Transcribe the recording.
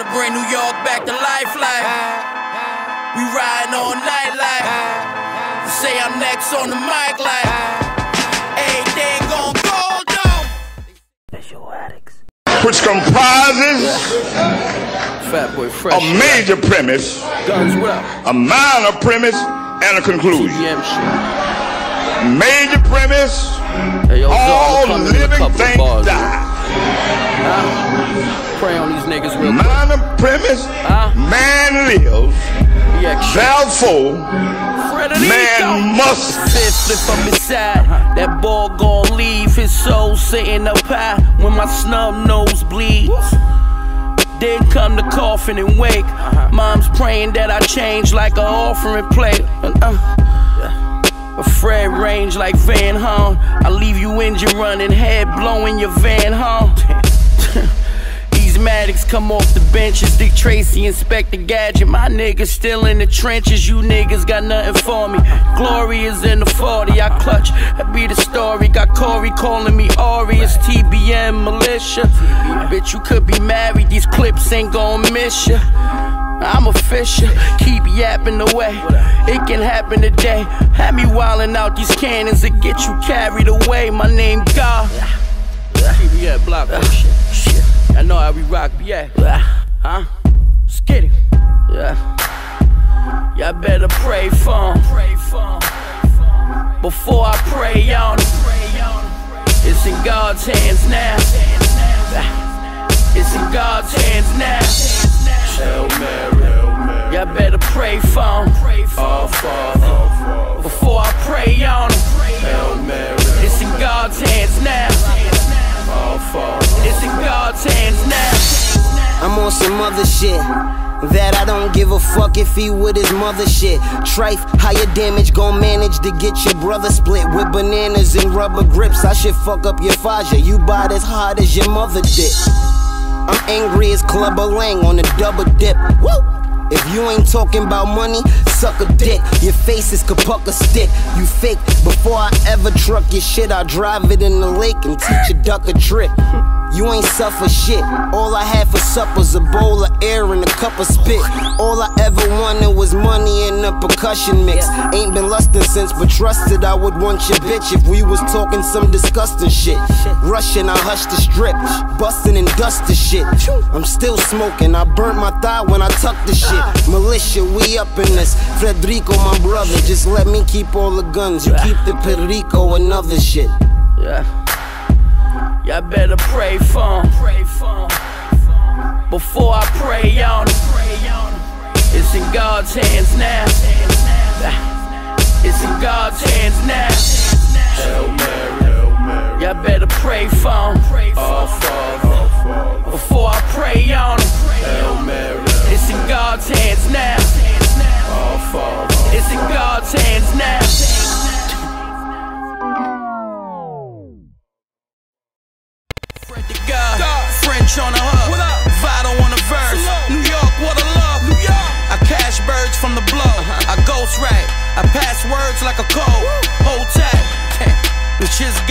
bring New York back to life like we riding all night like say I'm next on the mic like everything gon' go down. Visual Addicts. Which comprises Fat Boy Fresh, a major premise, Guns, what up? a minor premise, and a conclusion. TBM shit. Major premise, Hey, yo, all Zone, living things bars, die. Pray on these niggas real quick. Minor premise, man lives, therefore man must. Flip up inside, that ball gon' leave his soul sitting up high when my snub nose bleeds. Then come the coffin and wake. Mom's praying that I change like an offering plate. A Fred range like Van Home. I leave you engine running, head blowing your Van home. These Maddox come off the benches. Dick Tracy, Inspector Gadget. My niggas still in the trenches. You niggas got nothing for me. Glory is in the 40. I clutch. That be the story. Got Corey calling me Ori. It's TBM militia. Bitch, you could be married. These clips ain't gon' miss ya. I'm a fisher, keep yapping away. It can happen today. Have me wildin' out these cannons that get you carried away. My name God. Yeah, block that shit. I know how we rock, yeah. Huh? Skitty. Yeah. Y'all better pray for him. Before I pray on him. It's in God's hands now. It's in God's hands now. Hail Mary, y'all better pray for him. Our Father, before I pray on him. Hail Mary, it's in God's hands now. Our Father, it's in God's hands now. I'm on some other shit that I don't give a fuck if he with his mother shit. Trife, how your damage gon' manage to get your brother split with bananas and rubber grips? I should fuck up your faja. You bought as hard as your mother did. I'm angry as Clubber Lang on a double dip. Woo! If you ain't talking about money, suck a dick. Your face is Kapuka stick. You fake. Before I ever truck your shit, I'll drive it in the lake and teach a duck a trick. You ain't suffer shit. All I had for supper's a bowl of air and a cup of spit. All I ever wanted was money and a percussion mix. Ain't been lustin' since, but trusted I would want your bitch if we was talking some disgusting shit. Rushing, I hush the strip. Bustin' and dust the shit. I'm still smoking. I burnt my thigh when I tucked the shit. Militia, we up in this. Federico, my brother, just let me keep all the guns. You keep the Perico and other shit. Yeah. Y'all better pray for him. Before I pray on him. It's in God's hands now. It's in God's hands now. Hail Mary, y'all better pray for him. Our Father, before I pray on him. Hail Mary, it's in God's hands now. Our Father, it's in God's hands now. French on the hub, Vado on the verse. New York, what a love. I cash birds from the blow. I ghost rap. I pass words like a code. Hold tight. It's just